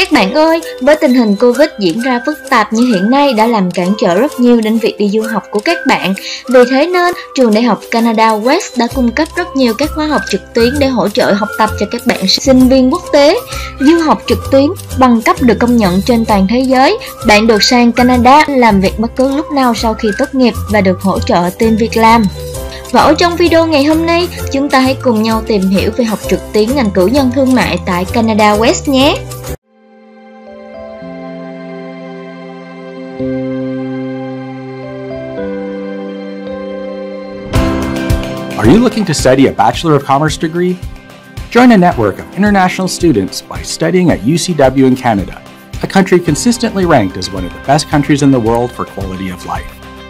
Các bạn ơi, với tình hình Covid diễn ra phức tạp như hiện nay đã làm cản trở rất nhiều đến việc đi du học của các bạn. Vì thế nên, trường đại học Canada West đã cung cấp rất nhiều các khóa học trực tuyến để hỗ trợ học tập cho các bạn sinh viên quốc tế. Du học trực tuyến bằng cấp được công nhận trên toàn thế giới. Bạn được sang Canada làm việc bất cứ lúc nào sau khi tốt nghiệp và được hỗ trợ tìm việc làm. Và ở trong video ngày hôm nay, chúng ta hãy cùng nhau tìm hiểu về học trực tuyến ngành cử nhân thương mại tại Canada West nhé! Are you looking to study a Bachelor of Commerce degree? Join a network of international students by studying at UCW in Canada, a country consistently ranked as one of the best countries in the world for quality of life.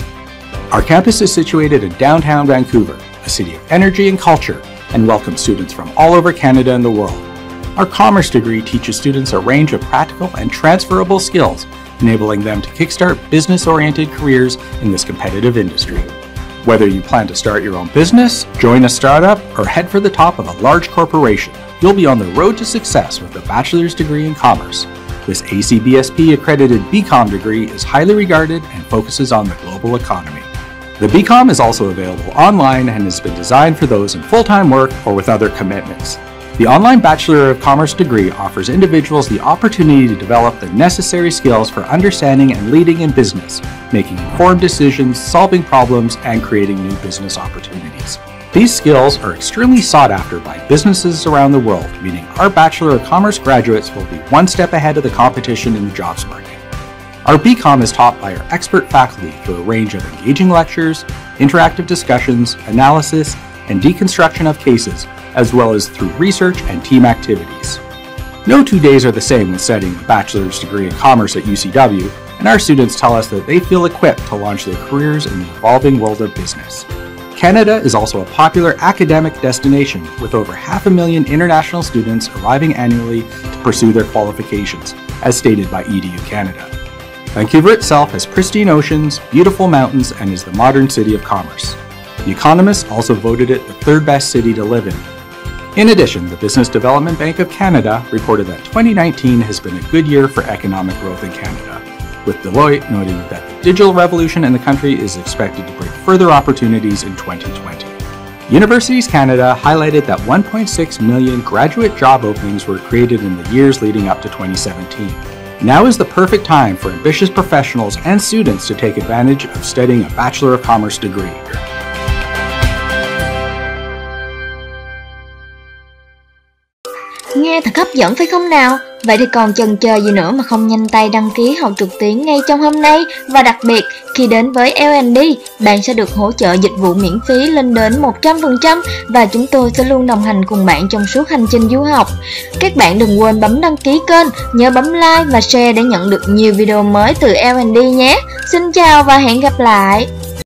Our campus is situated in downtown Vancouver, a city of energy and culture, and welcomes students from all over Canada and the world. Our commerce degree teaches students a range of practical and transferable skills, enabling them to kickstart business-oriented careers in this competitive industry. Whether you plan to start your own business, join a startup, or head for the top of a large corporation, you'll be on the road to success with a bachelor's degree in commerce. This ACBSP accredited BCom degree is highly regarded and focuses on the global economy. The BCom is also available online and has been designed for those in full-time work or with other commitments. The online Bachelor of Commerce degree offers individuals the opportunity to develop the necessary skills for understanding and leading in business, making informed decisions, solving problems, and creating new business opportunities. These skills are extremely sought after by businesses around the world, meaning our Bachelor of Commerce graduates will be one step ahead of the competition in the jobs market. Our BCom is taught by our expert faculty through a range of engaging lectures, interactive discussions, analysis, and deconstruction of cases, as well as through research and team activities. No 2 days are the same when studying a bachelor's degree in commerce at UCW, and our students tell us that they feel equipped to launch their careers in the evolving world of business. Canada is also a popular academic destination, with over 500,000 international students arriving annually to pursue their qualifications, as stated by EDU Canada. Vancouver itself has pristine oceans, beautiful mountains, and is the modern city of commerce. The Economist also voted it the third best city to live in. In addition, the Business Development Bank of Canada reported that 2019 has been a good year for economic growth in Canada, with Deloitte noting that the digital revolution in the country is expected to bring further opportunities in 2020. Universities Canada highlighted that 1.6 million graduate job openings were created in the years leading up to 2017. Now is the perfect time for ambitious professionals and students to take advantage of studying a Bachelor of Commerce degree. Nghe thật hấp dẫn phải không nào? Vậy thì còn chần chờ gì nữa mà không nhanh tay đăng ký học trực tuyến ngay trong hôm nay. Và đặc biệt, khi đến với L&D, bạn sẽ được hỗ trợ dịch vụ miễn phí lên đến 100% và chúng tôi sẽ luôn đồng hành cùng bạn trong suốt hành trình du học. Các bạn đừng quên bấm đăng ký kênh, nhớ bấm like và share để nhận được nhiều video mới từ L&D nhé. Xin chào và hẹn gặp lại!